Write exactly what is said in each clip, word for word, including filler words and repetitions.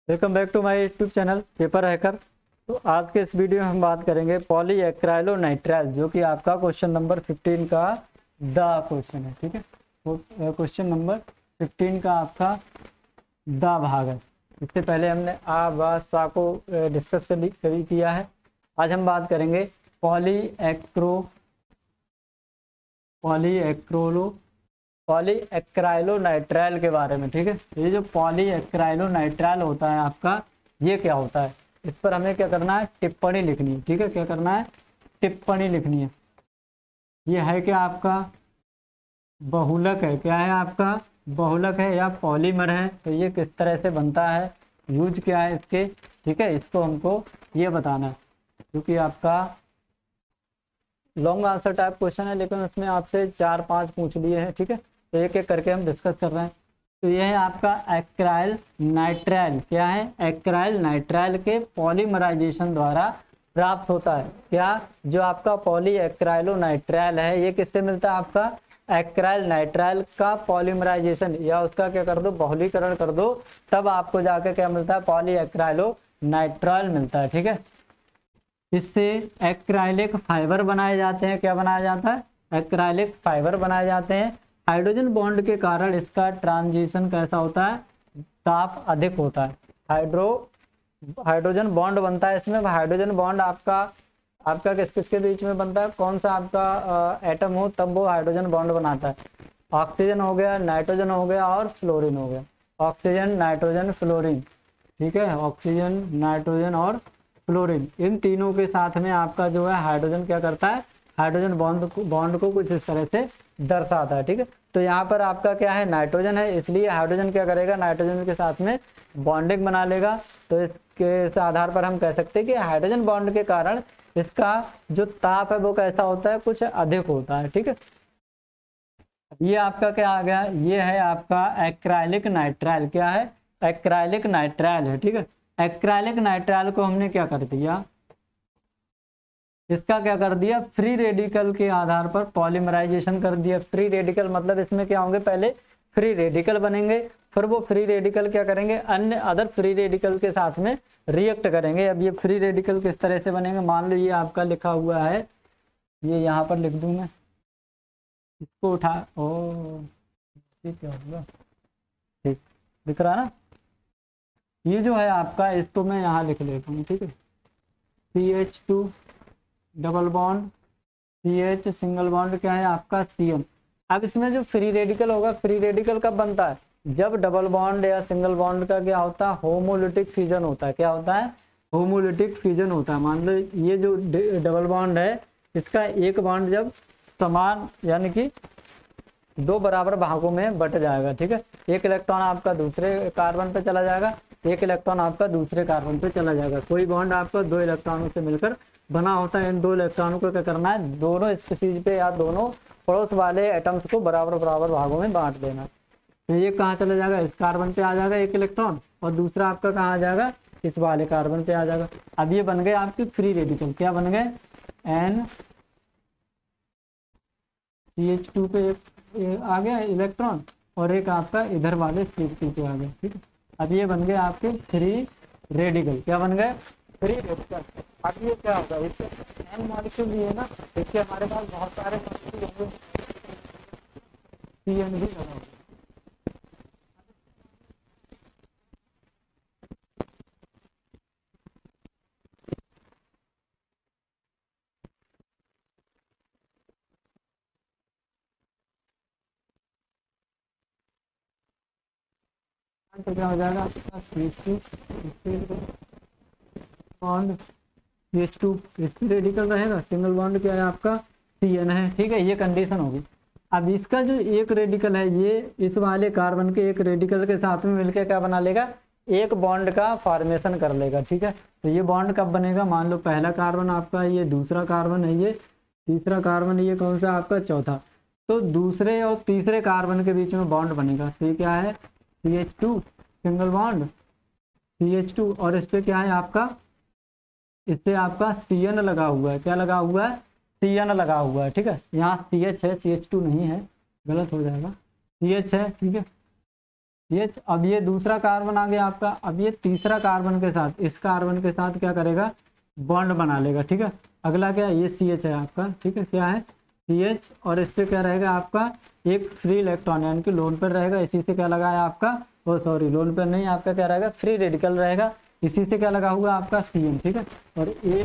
Welcome back to my YouTube channel paper hacker. तो आज के इस वीडियो में हम बात करेंगे पॉली एक्राइलोनाइट्राइल, जो कि आपका क्वेश्चन नंबर फिफ्टीन का द क्वेश्चन है। ठीक है, वो क्वेश्चन नंबर फिफ्टीन का आपका द भाग है। इससे पहले हमने आ बा सा को डिस्कस कभी किया है। आज हम बात करेंगे पॉली एक्रो पॉली एक्रोलो पॉली एक्राइलोनाइट्राइल के बारे में। ठीक है, ये जो पॉली एक्राइलोनाइट्राइल होता है आपका, ये क्या होता है, इस पर हमें क्या करना है, टिप्पणी लिखनी है। ठीक है, क्या करना है, टिप्पणी लिखनी है। ये है क्या आपका बहुलक है, क्या है आपका बहुलक है या पॉलीमर है। तो ये किस तरह से बनता है, यूज क्या है इसके। ठीक है, इसको हमको ये बताना है, क्योंकि आपका लॉन्ग आंसर टाइप क्वेश्चन है, लेकिन उसमें आपसे चार पांच पूछ लिए हैं। ठीक है, तो एक एक करके हम डिस्कस कर रहे हैं। तो यह है आपका एक्राइल नाइट्राइल, क्या है, एक्राइल नाइट्राइल के पॉलीमराइजेशन द्वारा प्राप्त होता है। क्या, जो आपका पॉली एक्राइलोनाइट्राइल है, ये किससे मिलता है, आपका एक्राइल नाइट्राइल का पॉलीमराइजेशन, या उसका क्या कर दो, बहुलीकरण कर दो, तब आपको जाके क्या मिलता है, पॉली एक्राइलोनाइट्राइल मिलता है। ठीक है, इससे एक्राइलिक फाइबर बनाए जाते हैं। क्या बनाया जाता है, एक्राइलिक फाइबर बनाए जाते हैं। हाइड्रोजन बॉन्ड के कारण इसका ट्रांजिशन कैसा होता है, ताप अधिक होता है। हाइड्रो हाइड्रोजन बॉन्ड बनता है इसमें। हाइड्रोजन बॉन्ड आपका आपका किस किस के बीच में बनता है, कौन सा आपका एटम हो तब वो हाइड्रोजन बॉन्ड बनाता है। ऑक्सीजन हो गया, नाइट्रोजन हो गया और फ्लोरीन हो गया। Oxygen, nitrogen, fluorine. ठीक है, ऑक्सीजन, नाइट्रोजन और फ्लोरीन, इन तीनों के साथ में आपका जो है हाइड्रोजन क्या करता है, हाइड्रोजन बॉन्ड बॉन्ड को कुछ इस तरह से दर्शाता है। ठीक है, तो यहाँ पर आपका क्या है, नाइट्रोजन है, इसलिए हाइड्रोजन क्या करेगा, नाइट्रोजन के साथ में बॉन्डिंग बना लेगा। तो इसके इस आधार पर हम कह सकते हैं कि हाइड्रोजन बॉन्ड के कारण इसका जो ताप है वो कैसा होता है, कुछ अधिक होता है। ठीक है, ये आपका क्या आ गया, ये है आपका एक्राइलिक नाइट्राइल। क्या है, एक्राइलिक नाइट्राइल है। ठीक है, एक्राइलिक नाइट्राइल को हमने क्या कर दिया, इसका क्या कर दिया, फ्री रेडिकल के आधार पर पॉलीमराइजेशन कर दिया। फ्री रेडिकल मतलब इसमें क्या होंगे, पहले फ्री रेडिकल बनेंगे, फिर वो फ्री रेडिकल क्या करेंगे, अन्य अदर फ्री रेडिकल के साथ में रिएक्ट करेंगे। अब ये फ्री रेडिकल किस तरह से बनेंगे, मान लो ये आपका लिखा हुआ है, ये यहाँ पर लिख दूं मैं, इसको उठा, ओ क्या होगा, ठीक दिख रहा ना, ये जो है आपका, इसको मैं यहाँ लिख लेता हूँ। ठीक है, C H two double bond, C H single bond, क्या है आपका सी एन। अब इसमें जो फ्री रेडिकल होगा, फ्री रेडिकल कब बनता है, जब डबल बॉन्ड या सिंगल बॉन्ड का क्या होता है, होमोलिटिक फ्यूजन होता है। क्या होता है, होमोलिटिक फ्यूजन होता है। मान लो ये जो डबल बॉन्ड है, इसका एक बॉन्ड जब समान यानी कि दो बराबर भागों में बट जाएगा। ठीक है, एक इलेक्ट्रॉन आपका दूसरे कार्बन पे चला जाएगा, एक इलेक्ट्रॉन आपका दूसरे कार्बन पे चला जाएगा। कोई बॉन्ड आपका दो इलेक्ट्रॉनों से मिलकर बना होता है। इन दो इलेक्ट्रॉनों को क्या करना है, दोनों स्पीशीज पे या दोनों पड़ोस वाले एटम्स को बराबर बराबर भागों में बांट देना। तो ये कहाँ चला जाएगा, इस कार्बन पे आ जाएगा एक इलेक्ट्रॉन, और दूसरा आपका कहाँ आ जाएगा, इस वाले कार्बन पे आ जाएगा। अब ये बन गए आपके फ्री रेडिकल। क्या बन गए, एन सी एच टू पे एक आ गया इलेक्ट्रॉन, और एक आपका इधर वाले सी एच टू पे आ गया। ठीक है, अब ये बन गए आपके फ्री रेडिकल। क्या बन गए, फ्री रेडिकल। अब ये क्या होगा, इससे एन मॉलिक्यूल भी है ना, देखिए हमारे पास बहुत सारे मॉलिक्यूल होंगे, सी एन भी लगा होगा। तो क्या हो जाएगा आपका C H two bond, C H two radical रहेगा, सिंगल बॉन्ड क्या है आपका सी एन है। ठीक है, ये कंडीशन होगी। अब इसका जो एक रेडिकल है, ये इस वाले कार्बन के एक रेडिकल के साथ में मिलकर क्या बना लेगा, एक बॉन्ड का फॉर्मेशन कर लेगा। ठीक है, तो ये बॉन्ड कब बनेगा, मान लो पहला कार्बन आपका, ये दूसरा कार्बन है, ये तीसरा कार्बन, ये कौन सा आपका चौथा। तो दूसरे और तीसरे कार्बन के बीच में बॉन्ड बनेगा। सी क्या है, C H two single bond, C H two, और इस पे क्या है आपका, इससे आपका सी एन लगा हुआ है। क्या लगा हुआ है, सी एन लगा हुआ है। ठीक है, यहाँ सी एच है, सी एच टू नहीं है, गलत हो जाएगा, सी एच है। ठीक है, ये अब ये दूसरा कार्बन आ गया आपका। अब ये तीसरा कार्बन के साथ, इस कार्बन के साथ क्या करेगा, बॉन्ड बना लेगा, ठीक है। अगला क्या, ये सी एच है आपका, ठीक है, क्या है सी एच, और इस पर क्या रहेगा आपका एक फ्री इलेक्ट्रॉन यानी कि लोन पर रहेगा। इसी से क्या लगा है आपका, ओ सॉरी लोन पर नहीं, आपका क्या रहेगा फ्री रेडिकल रहेगा। इसी से क्या लगा हुआ आपका सी एन, ठीक है। और ये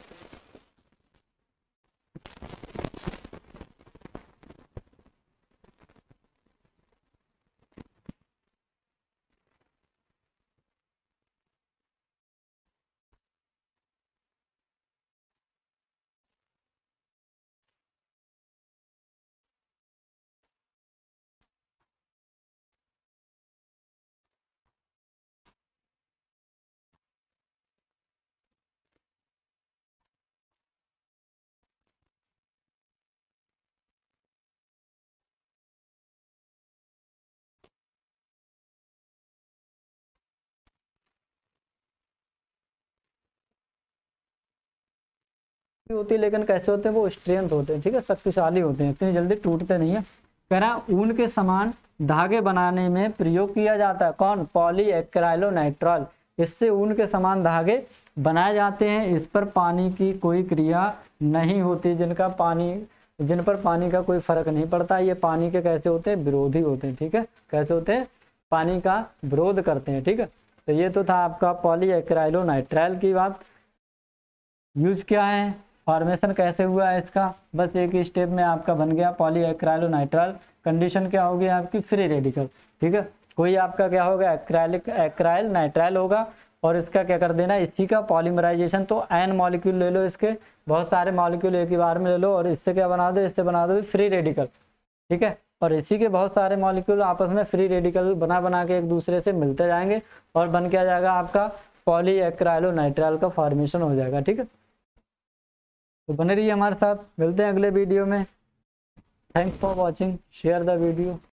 होती है, लेकिन कैसे होते हैं वो स्ट्रेंथ होते हैं, ठीक है, शक्तिशाली होते हैं, इतनी जल्दी टूटते नहीं है। कह रहा ऊन के समान धागे बनाने में प्रयोग किया जाता है कौन, पॉलीएक्राइलोनाइट्रॉल। इससे ऊन के समान धागे बनाए जाते हैं। इस पर पानी की कोई क्रिया नहीं होती, जिनका पानी जिन पर पानी का कोई फर्क नहीं पड़ता। ये पानी के कैसे होते हैं, विरोधी होते हैं, ठीक है, कैसे होते हैं, पानी का विरोध करते हैं, ठीक है। तो ये तो था आपका पॉलीएक्राइलोनाइट्राइल की बात। यूज क्या है, फॉर्मेशन कैसे हुआ है इसका, बस एक ही स्टेप में आपका बन गया पॉलीएक्राइलोनाइट्राइल। कंडीशन क्या होगी आपकी, फ्री रेडिकल, ठीक है। कोई आपका क्या होगा, एक्राइलिक एक्राइल नाइट्राइल होगा, और इसका क्या कर देना, इसी का पॉलीमराइजेशन, तो एन मॉलिक्यूल ले लो, इसके बहुत सारे मॉलिक्यूल एक ही बार में ले लो, और इससे क्या बना दो, इससे बना दो फ्री रेडिकल, ठीक है। और इसी के बहुत सारे मॉलिक्यूल आपस में फ्री रेडिकल बना बना के एक दूसरे से मिलते जाएंगे, और बन के आ जाएगा आपका पॉलीएक्राइलोनाइट्राइल का फॉर्मेशन हो जाएगा, ठीक है। तो बने रहिए हमारे साथ, मिलते हैं अगले वीडियो में। Thanks for watching, share the video.